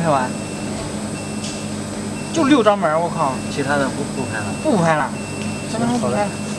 完，就6张门，我靠， 其他的不拍了。 不拍了，3分钟不拍了。